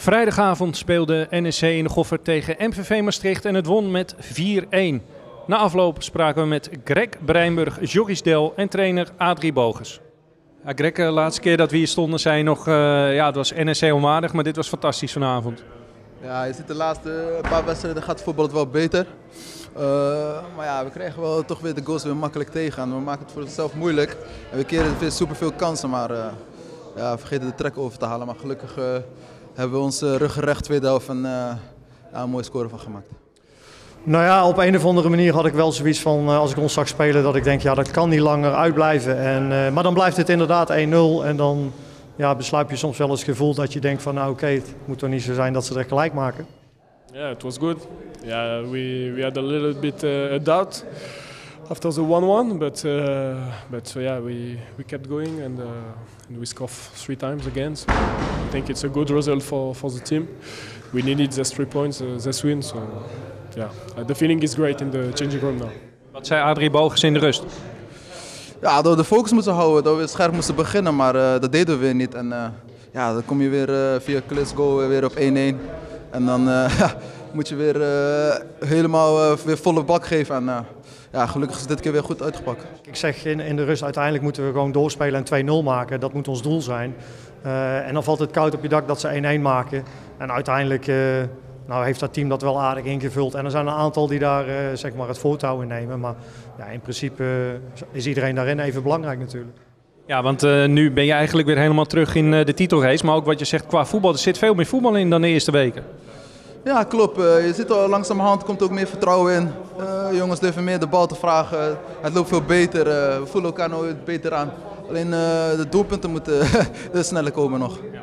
Vrijdagavond speelde NEC in de Goffert tegen MVV Maastricht en het won met 4-1. Na afloop spraken we met Greg Breinburg, Joris Del en trainer Adrie Bogens. Ja, Greg, de laatste keer dat we hier stonden zei je nog, het was NEC onwaardig, maar dit was fantastisch vanavond. Ja, je ziet de laatste paar wedstrijden gaat het voetbal het wel beter. Maar ja, we krijgen wel toch weer de goals weer makkelijk tegen. En we maken het voor onszelf moeilijk. En we keren weer superveel kansen, maar we vergeten de trek over te halen. Maar gelukkig hebben we onze rug recht tweede helft en een mooie score van gemaakt. Nou ja, op een of andere manier had ik wel zoiets van, als ik ons zag spelen, dat ik denk, ja, dat kan niet langer uitblijven. Maar dan blijft het inderdaad 1-0 en dan besluip je soms wel eens het gevoel dat je denkt van, nou oké, het moet toch niet zo zijn dat ze er gelijk maken. Yeah, it was good. Yeah, we had a little bit a doubt after the 1-1, but yeah, we kept going and we scored 3 times again. So I think it's a good result for the team. We needed these 3 points, this win. So yeah, the feeling is great in the changing room now. Wat zei Adrie Bogens in de rust? Ja, dat we de focus moesten houden, dat we scherp moesten beginnen, maar dat deden we weer niet. En dan kom je weer via Klitschko weer op 1-1. En dan moet je weer helemaal weer volle bak geven. En gelukkig is dit keer weer goed uitgepakt. Ik zeg in de rust, uiteindelijk moeten we gewoon doorspelen en 2-0 maken. Dat moet ons doel zijn. En dan valt het koud op je dak dat ze 1-1 maken. En uiteindelijk heeft dat team dat wel aardig ingevuld. En er zijn een aantal die daar zeg maar het voortouw in nemen. Maar ja, in principe is iedereen daarin even belangrijk natuurlijk. Ja, want nu ben je eigenlijk weer helemaal terug in de titelrace. Maar ook wat je zegt qua voetbal, er zit veel meer voetbal in dan de eerste weken. Ja, klopt. Je ziet al langzamerhand komt ook meer vertrouwen in. Jongens durven meer de bal te vragen. Het loopt veel beter. We voelen elkaar nooit beter aan. Alleen de doelpunten moeten sneller komen nog. Ja.